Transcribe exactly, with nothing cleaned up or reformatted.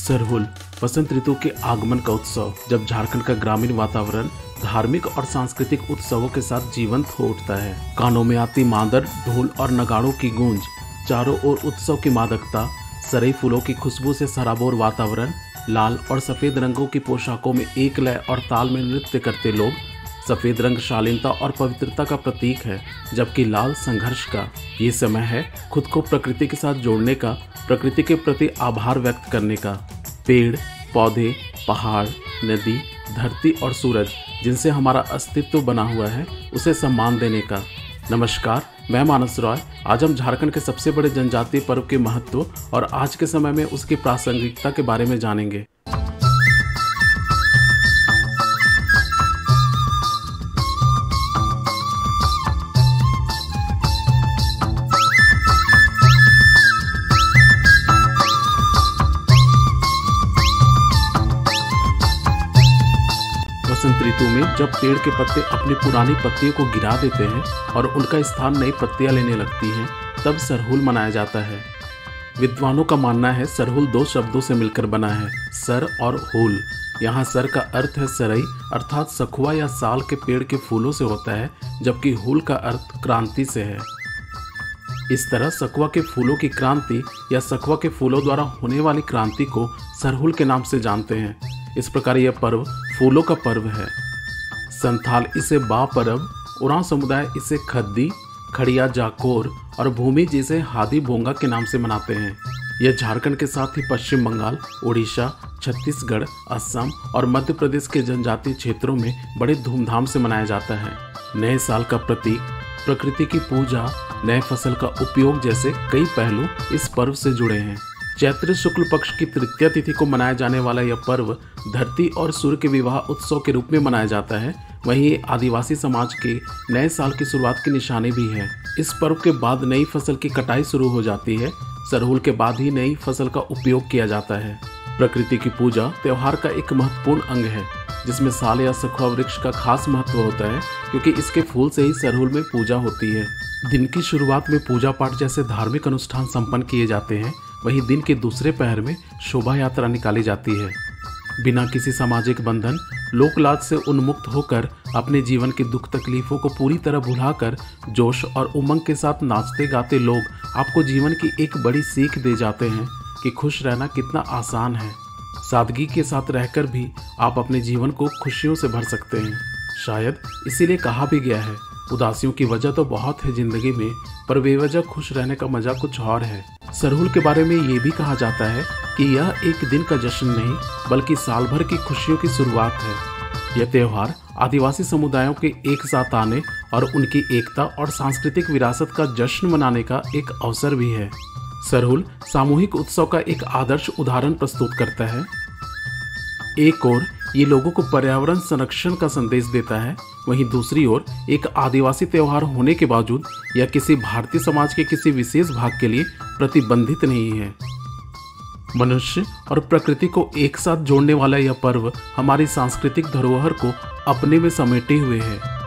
सरहुल बसंत ऋतु के आगमन का उत्सव, जब झारखंड का ग्रामीण वातावरण धार्मिक और सांस्कृतिक उत्सवों के साथ जीवंत हो उठता है। कानों में आती मादर, ढोल और नगाड़ों की गूंज, चारों ओर उत्सव की मादकता, सरई फूलों की खुशबू से सराबोर वातावरण, लाल और सफेद रंगों की पोशाकों में एक लय और ताल में नृत्य करते लोग। सफेद रंग शालीनता और पवित्रता का प्रतीक है, जबकि लाल संघर्ष का। ये समय है खुद को प्रकृति के साथ जोड़ने का, प्रकृति के प्रति आभार व्यक्त करने का। पेड़, पौधे, पहाड़, नदी, धरती और सूरज, जिनसे हमारा अस्तित्व बना हुआ है, उसे सम्मान देने का। नमस्कार, मैं मानस रॉय। आज हम झारखंड के सबसे बड़े जनजातीय पर्व के महत्व और आज के समय में उसकी प्रासंगिकता के बारे में जानेंगे। बसंत ऋतु में जब पेड़ के पत्ते अपनी पुरानी पत्तियों को गिरा देते हैं और उनका स्थान नई पत्तियां लेने लगती हैं, तब सरहुल मनाया जाता है। विद्वानों का मानना है सरहुल दो शब्दों से मिलकर बना है, सर और हुल। यहाँ सर का अर्थ है सरई अर्थात सखुआ या साल के पेड़ के फूलों से होता है, जबकि हुल का अर्थ क्रांति से है। इस तरह सखुआ के फूलों की क्रांति या सखुआ के फूलों द्वारा होने वाली क्रांति को सरहुल के नाम से जानते हैं। इस प्रकार यह पर्व फूलों का पर्व है। संथाल इसे बा परब, उरांव समुदाय इसे खद्दी, खड़िया जाकोर और भूमि जिसे हादी भोंगा के नाम से मनाते हैं। यह झारखंड के साथ ही पश्चिम बंगाल, उड़ीसा, छत्तीसगढ़, असम और मध्य प्रदेश के जनजातीय क्षेत्रों में बड़े धूमधाम से मनाया जाता है। नए साल का प्रतीक, प्रकृति की पूजा, नए फसल का उपयोग जैसे कई पहलू इस पर्व से जुड़े हैं। चैत्र शुक्ल पक्ष की तृतीया तिथि को मनाया जाने वाला यह पर्व धरती और सूर्य के विवाह उत्सव के रूप में मनाया जाता है। वहीं आदिवासी समाज के नए साल की शुरुआत की निशानी भी है। इस पर्व के बाद नई फसल की कटाई शुरू हो जाती है। सरहुल के बाद ही नई फसल का उपयोग किया जाता है। प्रकृति की पूजा त्योहार का एक महत्वपूर्ण अंग है, जिसमें साल या सखुआ वृक्ष का खास महत्व होता है, क्योंकि इसके फूल से ही सरहुल में पूजा होती है। दिन की शुरुआत में पूजा पाठ जैसे धार्मिक अनुष्ठान संपन्न किए जाते हैं। वहीं दिन के दूसरे पहर में शोभा यात्रा निकाली जाती है। बिना किसी सामाजिक बंधन, लोक लाज से उन्मुक्त होकर अपने जीवन की दुख तकलीफों को पूरी तरह भुलाकर जोश और उमंग के साथ नाचते गाते लोग आपको जीवन की एक बड़ी सीख दे जाते हैं कि खुश रहना कितना आसान है। सादगी के साथ रहकर भी आप अपने जीवन को खुशियों से भर सकते हैं। शायद इसीलिए कहा भी गया है, उदासियों की वजह तो बहुत है जिंदगी में, पर बेवजह खुश रहने का मजा कुछ और है। सरहुल के बारे में ये भी कहा जाता है कि यह एक दिन का जश्न नहीं, बल्कि साल भर की खुशियों की शुरुआत है। यह त्योहार आदिवासी समुदायों के एक साथ आने और उनकी एकता और सांस्कृतिक विरासत का जश्न मनाने का एक अवसर भी है। सरहुल सामूहिक उत्सव का एक आदर्श उदाहरण प्रस्तुत करता है। एक ओर ये लोगों को पर्यावरण संरक्षण का संदेश देता है, वहीं दूसरी ओर एक आदिवासी त्योहार होने के बावजूद यह किसी भारतीय समाज के किसी विशेष भाग के लिए प्रतिबंधित नहीं है। मनुष्य और प्रकृति को एक साथ जोड़ने वाला यह पर्व हमारी सांस्कृतिक धरोहर को अपने में समेटे हुए है।